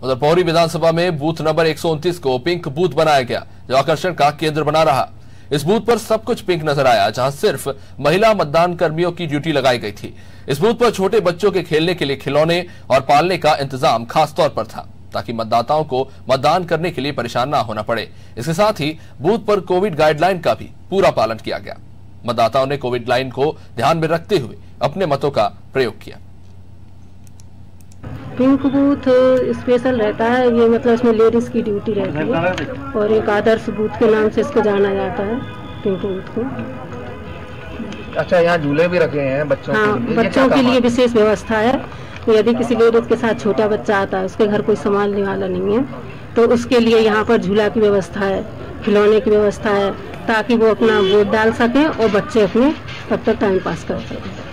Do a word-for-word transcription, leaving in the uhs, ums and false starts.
उधर पौरी विधानसभा में booth number एक सौ उनतीस को पिंक बूथ बनाया गया, जो आकर्षण का केंद्र बना रहा। इस बूथ पर सब कुछ पिंक नजर आया, जहां सिर्फ महिला मतदान कर्मियों की ड्यूटी लगाई गई थी। इस बूथ पर छोटे बच्चों के खेलने के लिए खिलौने और पालने का इंतजाम खास तौर पर था, ताकि मतदाताओं को मतदान करने के लिए परेशान न होना पड़े। इसके साथ ही बूथ पर कोविड गाइडलाइन का भी पूरा पालन किया गया। मतदाताओं ने कोविड लाइन को ध्यान में रखते हुए अपने मतों का प्रयोग किया। पिंक बूथ स्पेशल रहता है, ये मतलब इसमें लेडीज की ड्यूटी रहती है और एक आदर्श बूथ के नाम से इसको जाना जाता है, पिंक बूथ को। अच्छा, यहाँ झूले भी रखे हैं बच्चों हाँ, के लिए? बच्चों के लिए विशेष व्यवस्था है। यदि किसी लेडीज के साथ छोटा बच्चा आता है, उसके घर कोई संभालने वाला नहीं है, तो उसके लिए यहाँ पर झूला की व्यवस्था है, खिलौने की व्यवस्था है, ताकि वो अपना वोट डाल सकें और बच्चे अपने तब तक टाइम पास कर सकें।